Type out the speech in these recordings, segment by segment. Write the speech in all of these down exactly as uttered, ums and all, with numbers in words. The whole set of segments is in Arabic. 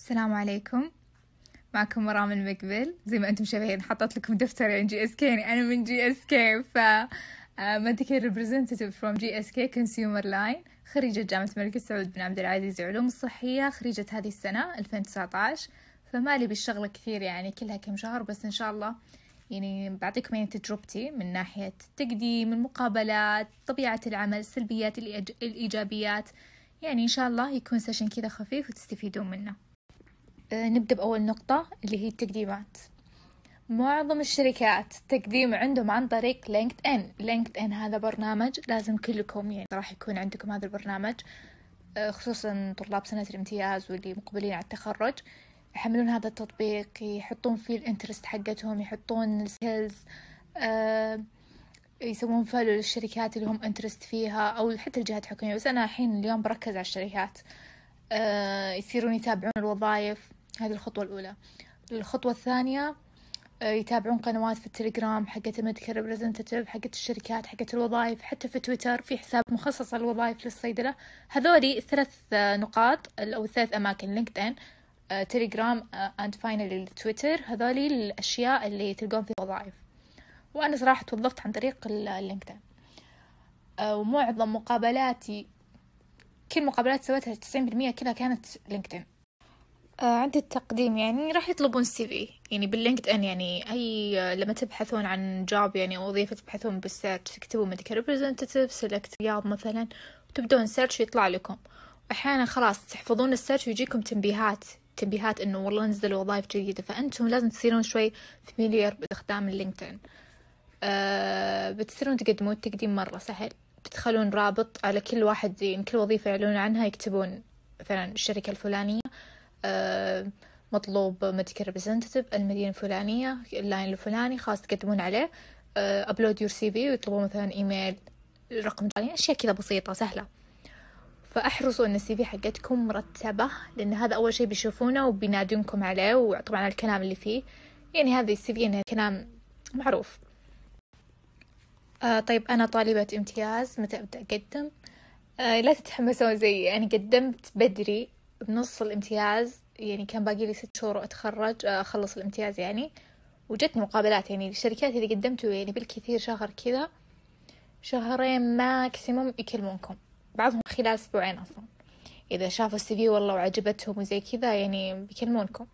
السلام عليكم. معكم مرام المقبل. زي ما انتم شايفين حطيت لكم دفتر يعني جي اس كي، يعني انا من جي اس كي. ف ميديكال ريبريزنتيف فروم جي اس كي كونسيومر لاين، خريجة جامعة الملك سعود بن عبد العزيز علوم الصحية، خريجة هذه السنة ألفين وتسعة عشر. فمالي بالشغلة كثير، يعني كلها كم شهر بس إن شاء الله. يعني بعطيكم يعني تجربتي من ناحية التقديم، المقابلات، طبيعة العمل، السلبيات، الإيج- الإيجابيات. يعني إن شاء الله يكون سيشن كذا خفيف وتستفيدون منه. أه نبدأ بأول نقطة اللي هي التقديمات. معظم الشركات تقديم عندهم عن طريق لينكد إن. لينكد إن هذا برنامج لازم كلكم يعني راح يكون عندكم هذا البرنامج، أه خصوصا طلاب سنة الامتياز واللي مقبلين على التخرج، يحملون هذا التطبيق، يحطون فيه الانترست حقتهم، يحطون السكيلز، أه يسوون فولو للشركات اللي هم انترست فيها أو حتى الجهات الحكومية. بس أنا الحين اليوم بركز على الشركات. أه يصيرون يتابعون الوظائف، هذه الخطوة الأولى. الخطوة الثانية أه يتابعون قنوات في التليجرام حقت الميديكال ريبريزنتيف، حقت الشركات، حقت الوظائف. حتى في تويتر في حساب مخصص للوظائف للصيدلة. هذولي ثلاث نقاط أو ثلاث أماكن: لينكد إن، أه تليجرام، أند فاينلي تويتر. هذولي الأشياء اللي تلقون في الوظائف. وأنا صراحة توظفت عن طريق اللينكدين، أه ومعظم مقابلاتي، كل مقابلات سويتها تسعين بالمية كلها كانت لينكدين. آه عند التقديم يعني راح يطلبون السي في يعني باللينكد ان. يعني اي آه لما تبحثون عن جاب يعني او وظيفه تبحثون بالسيرش، تكتبون ميديكال ريبريزنتيف سيلكت رياض مثلا، وتبدون سيرش ويطلع لكم. احيانا خلاص تحفظون السيرش ويجيكم تنبيهات تنبيهات انه والله نزل وظائف جديده، فانتم لازم تصيرون شوي فاميليار باستخدام اللينكدين. آه بتصيرون تقدمون التقديم مره سهل. تدخلون رابط على كل واحد، يعني كل وظيفه يعلنون عنها يكتبون مثلا الشركه الفلانيه، أه مطلوب ميديكال ريبريزنتيف المدينة الفلانية، اللاين الفلاني، خلاص تقدمون عليه. أبلود يور سي في ويطلبون مثلا إيميل، رقم جوالي، أشياء كذا بسيطة سهلة. فأحرصوا أن السي في حقتكم مرتبة، لأن هذا أول شيء بيشوفونه وبينادونكم عليه، وطبعا على الكلام اللي فيه. يعني هذا السي في إنه كلام معروف. أه طيب أنا طالبة امتياز، متى أبدأ أقدم؟ أه لا تتحمسون زي يعني قدمت بدري بنص الامتياز، يعني كان باقي لي ست شهور وأتخرج أخلص الامتياز يعني. وجتني مقابلات يعني الشركات اللي قدمتوا يعني بالكثير شهر كذا، شهرين ماكسيموم يكلمونكم، بعضهم خلال أسبوعين أصلا إذا شافوا السي في والله وعجبتهم وزي كذا يعني بيكلمونكم.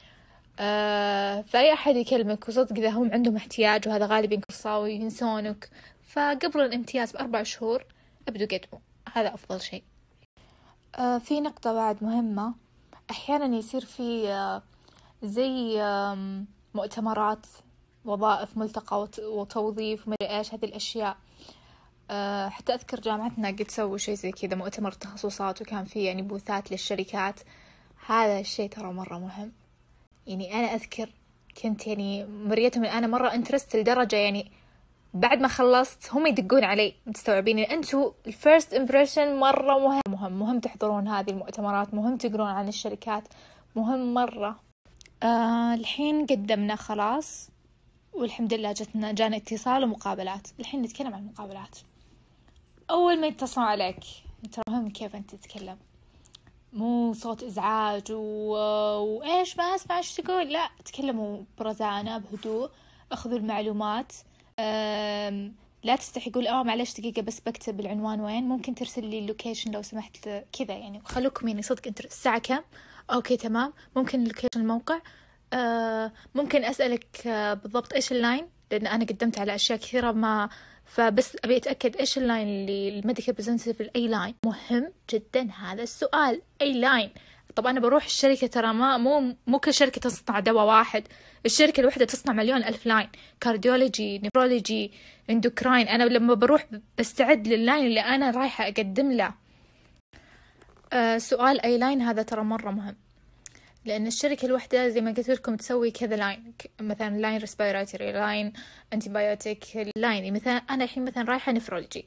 آه فأي أحد يكلمك وصدق إذا هم عندهم احتياج، وهذا غالبا فرصة وينسونك، فقبل الامتياز بأربع شهور أبدوا قدموا، هذا أفضل شيء. آه في نقطة بعد مهمة، أحيانا يصير في آه زي آه مؤتمرات وظائف، ملتقى وتوظيف ومدري إيش هذه الأشياء. أه حتى أذكر جامعتنا قد سووا شيء زي كذا، مؤتمر تخصصات، وكان فيه يعني بوثات للشركات. هذا الشيء ترى مرة مهم. يعني أنا أذكر كنت يعني مريتهم أنا مرة انترست لدرجة يعني بعد ما خلصت هم يدقون علي مستوعبين إن أنتوا الفيرست إمبريشن مرة مهم. مهم مهم تحضرون هذه المؤتمرات، مهم تقرون عن الشركات، مهم مرة. آه الحين قدمنا خلاص والحمد لله جتنا جانا اتصال ومقابلات. الحين نتكلم عن المقابلات. أول ما يتصلون عليك ترى مهم كيف أنت تتكلم، مو صوت إزعاج و... وإيش ما أسمع إيش تقول، لا تكلموا برزانة بهدوء، أخذوا المعلومات. أم... لا تستحي يقول اه معلش دقيقة بس بكتب العنوان وين، ممكن ترسل لي اللوكيشن لو سمحت كذا يعني. خلوكم يعني صدق انت الساعة كم، اوكي تمام، ممكن اللوكيشن الموقع، أه ممكن أسألك أه بالضبط ايش اللاين، لأن أنا قدمت على أشياء كثيرة ما، فبس أبي أتأكد إيش اللاين اللي الميديكال ريبريزنتيف، أي لاين. مهم جدا هذا السؤال، أي لاين. طبعا أنا بروح الشركة ترى ما مو مو كل شركة تصنع دواء واحد، الشركة الواحدة تصنع مليون ألف لاين، كارديولوجي، نيفرولوجي، اندوكراين. أنا لما بروح بستعد لللاين اللي أنا رايحة أقدم له. أه سؤال أي لاين هذا ترى مرة مهم، لأن الشركة الواحدة زي ما قلت لكم تسوي كذا لاين، مثلا لاين ريسبيراتوري، لاين أنتيبيوتيك، لاين مثلا أنا الحين مثلا رايحة نفرولوجي،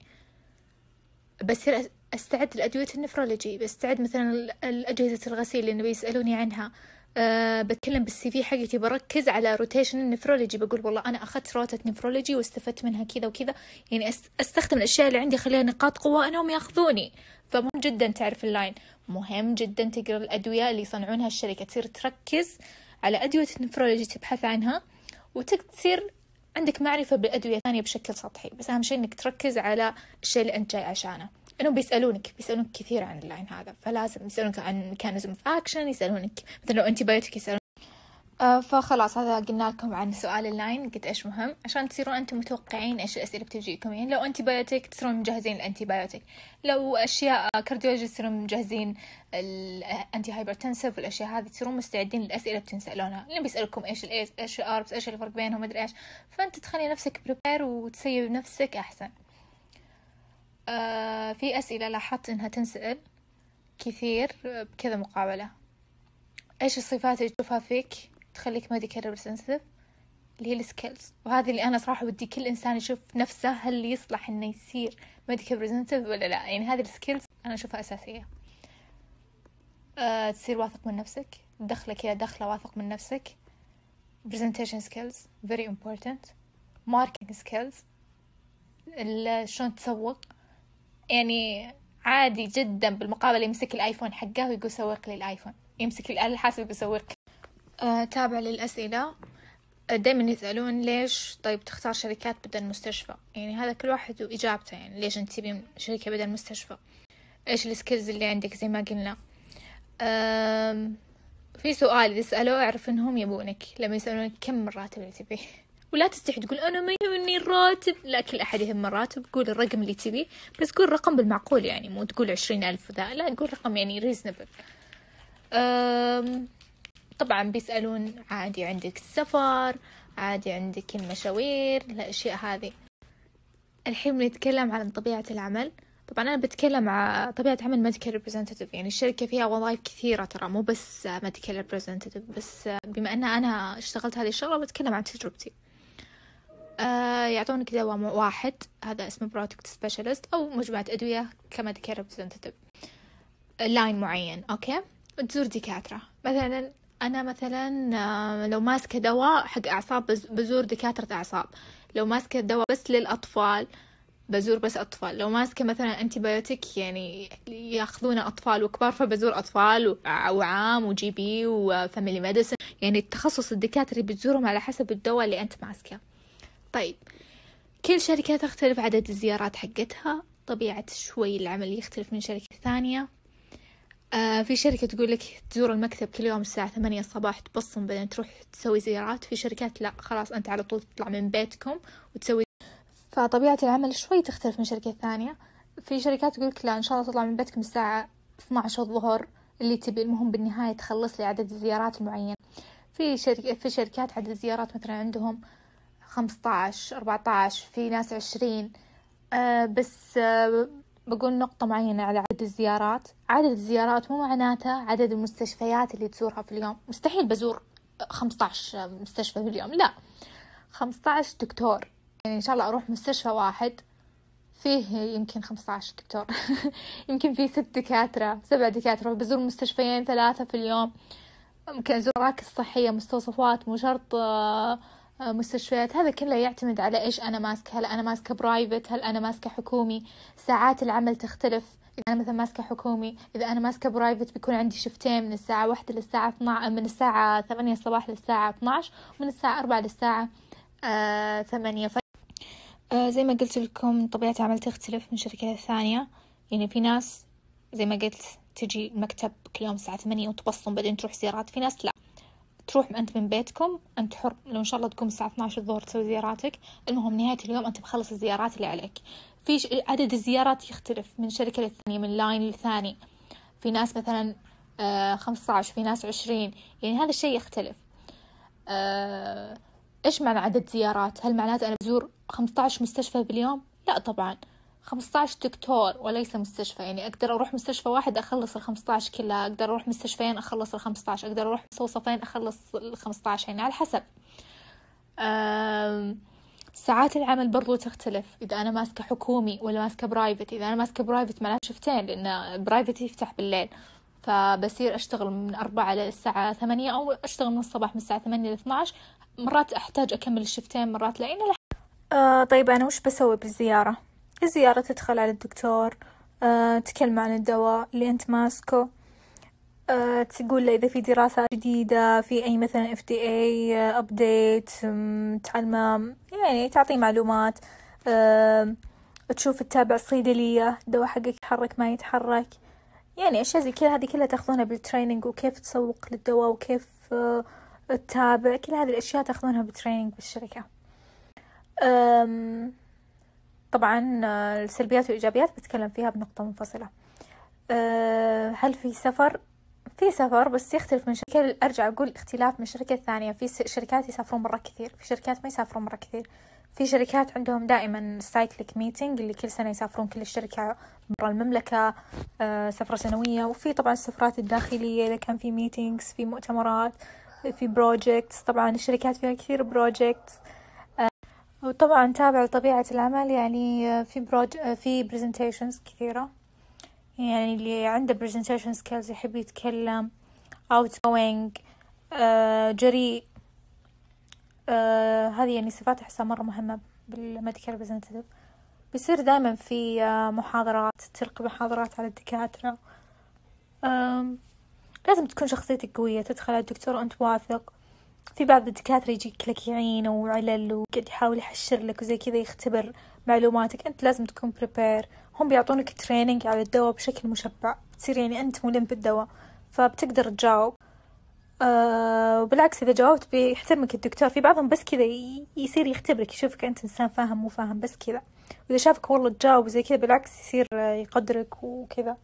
بصير أستعد لأدوية النفرولوجي، بستعد مثلا الأجهزة الغسيل اللي بيسألوني عنها، أه بتكلم بالسي في حقتي، بركز على روتيشن النفرولوجي، بقول والله أنا أخذت روتة نفرولوجي واستفدت منها كذا وكذا، يعني أستخدم الأشياء اللي عندي خليها نقاط قوة أنهم يأخذوني. فمهم جدا تعرف اللاين، مهم جدا تقرأ الأدوية اللي يصنعونها الشركة، تصير تركز على أدوية النفرولوجي تبحث عنها، وتصير عندك معرفة بالأدوية الثانية بشكل سطحي، بس أهم شيء إنك تركز على الشيء اللي أنت جاي عشانه. إنهم بيسألونك بيسألونك كثير عن اللاين هذا، فلازم يسألونك عن ميكانيزم اوف اكشن، يسألونك مثلا لو أنتي بايوتيك يسألونك. آه فخلاص هذا قلنا لكم عن سؤال اللاين قد إيش مهم، عشان تصيرون أنتم متوقعين إيش الأسئلة بتجيكم. يعني لو أنتي بايوتيك تصيرون مجهزين الأنتي بايوتيك، لو أشياء كارديولوجي تصيرون مجهزين الأنتي هايبرتنسيف والأشياء هذه، تصيرون مستعدين للأسئلة بتنسألونها، اللي بيسألكم إيش الإيش إيش الأربس إيش الفرق بينهم مدري إيش، فأنت تخلي نفسك بريبير وتسيب نفسك أحسن. آه في أسئلة لاحظت إنها تنسأل كثير بكذا مقابلة، إيش الصفات اللي تشوفها فيك تخليك medical representative، اللي هي السكيلز، وهذه اللي أنا صراحة ودي كل إنسان يشوف نفسه هل يصلح إنه يصير medical representative ولا لا. يعني هذه السكيلز أنا أشوفها أساسية. أه تصير واثق من نفسك، دخلة كذا دخلة واثق من نفسك. presentation skills very important. marketing skills، شلون تسوق، يعني عادي جدا بالمقابلة يمسك الآيفون حقه ويقول سوق لي الآيفون، يمسك الآلة الحاسبة ويقول سوق. أه تابع للأسئلة، دايما يسألون ليش طيب تختار شركات بدل مستشفى، يعني هذا كل واحد وإجابته، يعني ليش أنت تبين شركة بدل مستشفى، إيش السكيلز اللي عندك زي ما قلنا. في سؤال يسألوه أعرف إنهم يبونك لما يسألونك كم الراتب اللي تبيه، ولا تستحي تقول أنا ما يهمني الراتب، لا كل أحد يهم الراتب، قول الرقم اللي تبيه، بس قول رقم بالمعقول، يعني مو تقول عشرين ألف وذا، لا قول رقم يعني ريزنبل. طبعا بيسألون عادي عندك السفر، عادي عندك المشاوير، الأشياء هذه. الحين بنتكلم عن طبيعة العمل. طبعا أنا بتكلم عن طبيعة عمل medical representative، يعني الشركة فيها وظائف كثيرة ترى، مو بس medical representative، بس بما أن أنا اشتغلت هذه الشغلة بتكلم عن تجربتي. آه يعطونك دواء واحد، هذا اسمه product specialist أو مجموعة أدوية كمedical representative، لاين معين، أوكي. وتزور دكاترة، مثلا أنا مثلا لو ماسكة دواء حق أعصاب بزور دكاترة أعصاب، لو ماسكة دواء بس للأطفال بزور بس أطفال، لو ماسكة مثلا أنتي بايوتيك يعني يأخذون أطفال وكبار فبزور أطفال وعام وجي بي وفاميلي ميديسن، يعني التخصص الدكاترة بتزورهم على حسب الدواء اللي أنت ماسكه. طيب كل شركة تختلف عدد الزيارات حقتها، طبيعة شوي العمل يختلف من شركة ثانية. آه في شركة تقول لك تزور المكتب كل يوم الساعة ثمانية الصباح تبصم بعدين تروح تسوي زيارات، في شركات لا خلاص أنت على طول تطلع من بيتكم وتسوي، فطبيعة العمل شوي تختلف من شركة ثانية. في شركات تقول لك لا إن شاء الله تطلع من بيتكم الساعة اثنا عشر الظهر اللي تبي، المهم بالنهاية تخلص لي عدد الزيارات المعين. في شركة في شركات عدد الزيارات مثلا عندهم خمسة عشر أربعة عشر، في ناس عشرين. آه بس آه بقول نقطة معينة على عدد الزيارات، عدد الزيارات مو معناته عدد المستشفيات اللي تزورها في اليوم، مستحيل بزور خمسة عشر مستشفى في اليوم، لا خمسة عشر دكتور، يعني إن شاء الله أروح مستشفى واحد فيه يمكن خمسة عشر دكتور يمكن فيه ست دكاترة سبع دكاترة، بزور مستشفيين ثلاثة في اليوم، ممكن أزور مراكز صحية مستوصفات مو شرط مستشفيات. هذا كله يعتمد على إيش أنا ماسكة، هل أنا ماسكة برايفت، هل أنا ماسكة حكومي، ساعات العمل تختلف، إذا أنا مثلا ماسكة حكومي، إذا أنا ماسكة برايفت بيكون عندي شفتين من الساعة واحدة للساعة اثناشر، من الساعة ثمانية الصباح للساعة اثنا عشر، ومن الساعة أربعة للساعة آه ثمانية. ف... آه زي ما قلت لكم طبيعة العمل تختلف من شركة ثانية، يعني في ناس زي ما قلت تجي المكتب كل يوم الساعة ثمانية وتبصم بعدين تروح زيارات، في ناس لا تروح أنت من بيتكم أنت حر، لو إن شاء الله تقوم الساعة اثنا عشر الظهر تسوي زياراتك، المهم نهاية اليوم أنت مخلص الزيارات اللي عليك. في عدد الزيارات يختلف من شركة للثانية، من لاين للثاني، في ناس مثلا آه خمسة عشر، في ناس عشرين، يعني هذا الشيء يختلف. آه إيش معنى عدد زيارات؟ هل معناته أنا بزور خمسة عشر مستشفى باليوم؟ لا طبعا، خمسة عشر دكتور وليس مستشفى، يعني أقدر أروح مستشفى واحد أخلص الخمسة عشر كلها، أقدر أروح مستشفيين أخلص الخمسة عشر، أقدر أروح مستوصفين أخلص الخمسة عشر، يعني على حسب. ساعات العمل برضو تختلف، إذا أنا ماسكة حكومي ولا ماسكة برايفت، إذا أنا ماسكة برايفت معناته شفتين، لأن برايفت يفتح بالليل، فبصير أشتغل من أربعة للساعة ثمانية، أو أشتغل من الصباح من الساعة ثمانية لاثنى عشر. مرات أحتاج أكمل الشفتين، مرات لا. لح... آه طيب أنا وش بسوي بالزيارة؟ الزيارة تدخل على الدكتور، آه تكلم عن الدواء اللي أنت ماسكه، آه تقول له إذا في دراسات جديدة، في أي مثلا إف دي إيه أبديت، تعلمه يعني تعطيه معلومات، آه تشوف تتابع الصيدلية الدواء حقك يتحرك ما يتحرك، يعني أشياء زي كذا. هذه كلها تاخذونها بالتريننج، وكيف تسوق للدواء وكيف آه تتابع، كل هذه الأشياء تاخذونها بالتريننج بالشركة. أم طبعا آه، السلبيات والإيجابيات بتكلم فيها بنقطة منفصلة. أه هل في سفر؟ في سفر، بس يختلف من شركة. أرجع أقول اختلاف من شركة ثانية. في شركات يسافرون مرة كثير، في شركات ما يسافرون مرة كثير. في شركات عندهم دائما سايكليك ميتينج اللي كل سنة يسافرون كل الشركة برا المملكة، أه سفرة سنوية. وفي طبعا السفرات الداخلية إذا كان في ميتينجز، في مؤتمرات، في بروجيكتس. طبعا الشركات فيها كثير بروجيكتس. وطبعا تابع لطبيعة العمل، يعني في بروج في برزنتيشنز كثيرة، يعني اللي عنده برزنتيشن سكيلز يحب يتكلم، outgoing، آه جريء، آه هذه يعني صفات أحسها مرة مهمة بالميديكال ريبريزنتيف. بيصير دائما في آه محاضرات، تلقي محاضرات على الدكاترة. آه لازم تكون شخصيتك قوية، تدخل على الدكتور وأنت واثق. في بعض الدكاترة يجيك لك يعين وعلل وقد يحاول يحشر لك وزي كذا، يختبر معلوماتك. أنت لازم تكون بريبير. هم بيعطونك تريننج على الدواء بشكل مشبع، تصير يعني أنت ملم بالدواء، فبتقدر تجاوب. أه وبالعكس إذا جاوبت بيحترمك الدكتور. في بعضهم بس كذا يصير يختبرك، يشوفك أنت إنسان فاهم مو فاهم بس كذا، وإذا شافك والله تجاوب زي كذا بالعكس يصير يقدرك وكذا.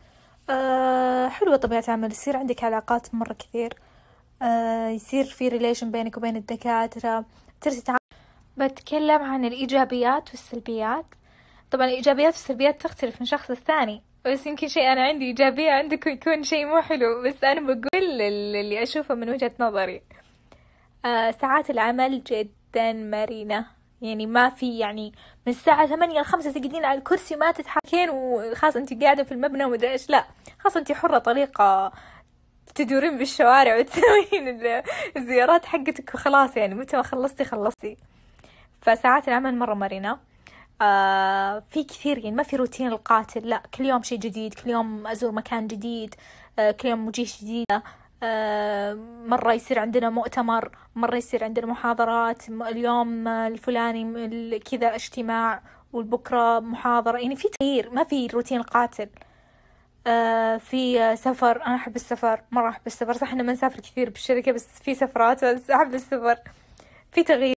أه حلوة طبيعة عمل، يصير عندك علاقات مرة كثير، آه يصير في ريليشن بينك وبين الدكاترة، ترسي تعامل. بتكلم عن الإيجابيات والسلبيات. طبعا الإيجابيات والسلبيات تختلف من شخص للثاني، بس يمكن شيء أنا عندي إيجابية عندكم يكون شيء مو حلو، بس أنا بقول اللي أشوفه من وجهة نظري. آه ساعات العمل جدا مرنة، يعني ما في يعني من الساعة ثمانية لخمسة تقعدين على الكرسي ما تتحركين، وخاص أنت قاعدة في المبنى ومدري إيش، لا خاص أنت حرة طليقة تدورين بالشوارع وتسوين الزيارات حقتك وخلاص، يعني متى ما خلصتي خلصتي. فساعات العمل مرة مرنة. آه في كثير يعني ما في روتين القاتل، لا كل يوم شيء جديد، كل يوم أزور مكان جديد، آه كل يوم وجيه جديدة. آه مرة يصير عندنا مؤتمر، مرة يصير عندنا محاضرات، اليوم الفلاني كذا اجتماع والبكرة محاضرة، يعني في تغيير، ما في روتين القاتل. آه في سفر، أنا أحب السفر مرة، أحب السفر. صح إحنا ما نسافر كثير بالشركة، بس في سفرات، بس أحب السفر، في تغيير.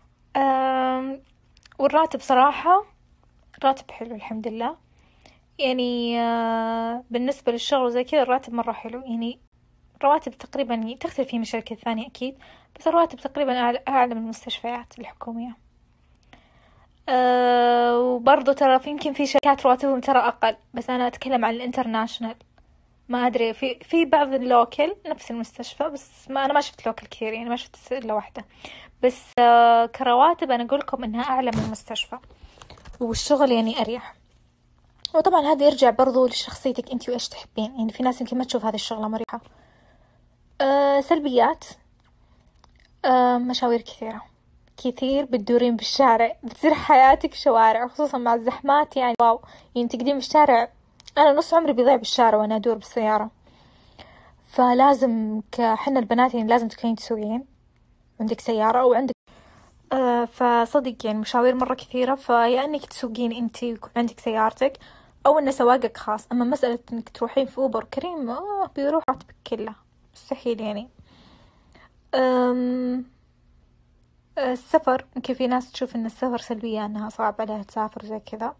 آه والراتب صراحة راتب حلو الحمد لله، يعني آه بالنسبة للشغل زي كذا الراتب مرة حلو. يعني رواتب تقريبا تختلف من شركة ثانية أكيد، بس الرواتب تقريبا أعلى من المستشفيات الحكومية. أه وبرضو ترى في يمكن في شركات رواتبهم ترى أقل، بس أنا أتكلم عن الانترناشنال. ما أدري في في بعض اللوكل نفس المستشفى، بس ما أنا ما شفت لوكل كثير، يعني ما شفت إلا واحدة بس. أه كرواتب أنا أقولكم إنها أعلى من المستشفى، والشغل يعني أريح. وطبعا هذا يرجع برضو لشخصيتك أنت وإيش تحبين، يعني في ناس يمكن ما تشوف هذه الشغلة مريحة. أه سلبيات، أه مشاوير كثيرة كثير، بتدورين بالشارع، بتصير حياتك شوارع، خصوصا مع الزحمات. يعني واو، يعني تقدين بالشارع. أنا نص عمري بيضيع بالشارع وأنا أدور بالسيارة، فلازم كحنا البنات يعني لازم تكونين تسوقين، عندك سيارة أو عندك آه فصدق يعني مشاوير مرة كثيرة. فيا إنك تسوقين أنتي ويكون عندك سيارتك، أو إن سواقك خاص. أما مسألة إنك تروحين في أوبر كريم، آه بيروح راتبك كله، مستحيل يعني. أم السفر يمكن في ناس تشوف إن السفر سلبية، إنها صعب عليها تسافر زي كذا.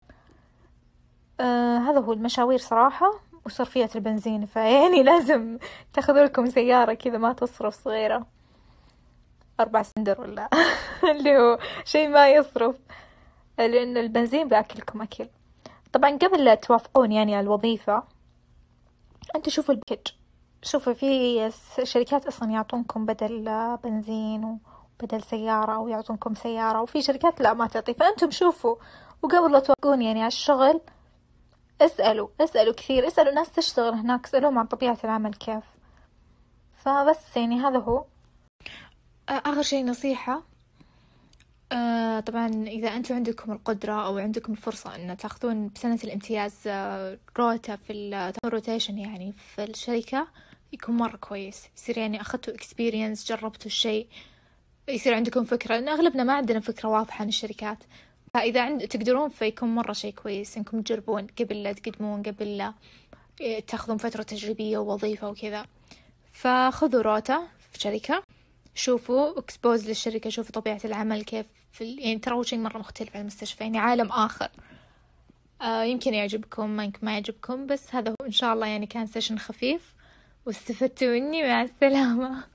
آه هذا هو المشاوير صراحة، وصرفية البنزين. فيعني لازم تاخذوا لكم سيارة كذا ما تصرف، صغيرة أربع سندر ولا اللي هو شيء ما يصرف، لأن البنزين بأكلكم أكل. طبعا قبل لا توافقون يعني على الوظيفة، أنتوا شوفوا الباكج، شوفوا في شركات أصلا يعطونكم بدل بنزين وبدل سيارة، أو يعطونكم سيارة، وفي شركات لا ما تعطي. فأنتم شوفوا، وقبل لا توافقون يعني على الشغل اسألوا اسألوا كثير، اسألوا ناس تشتغل هناك، اسألوهم عن طبيعة العمل كيف. فبس يعني هذا هو. آخر شيء نصيحة، آه طبعا إذا أنتم عندكم القدرة أو عندكم الفرصة أن تأخذون بسنة الامتياز آه روتا في الروتيشن يعني في الشركة، يكون مرة كويس. يصير يعني أخذتوا experience، جربتوا الشيء، يصير عندكم فكرة، لأن أغلبنا ما عندنا فكرة واضحة عن الشركات. فإذا عند تقدرون فيكون مرة شيء كويس إنكم تجربون قبل لا تقدمون، قبل لا تاخذون فترة تجريبية ووظيفة وكذا. فخذوا روتا في شركة، شوفوا اكسبوز للشركة، شوفوا طبيعة العمل كيف في ال... يعني ترى شيء مرة مختلف عن المستشفى، يعني عالم آخر. آه يمكن يعجبكم، ما يمكن ما يعجبكم، بس هذا هو إن شاء الله. يعني كان سيشن خفيف واستفدتوا مني. مع السلامة.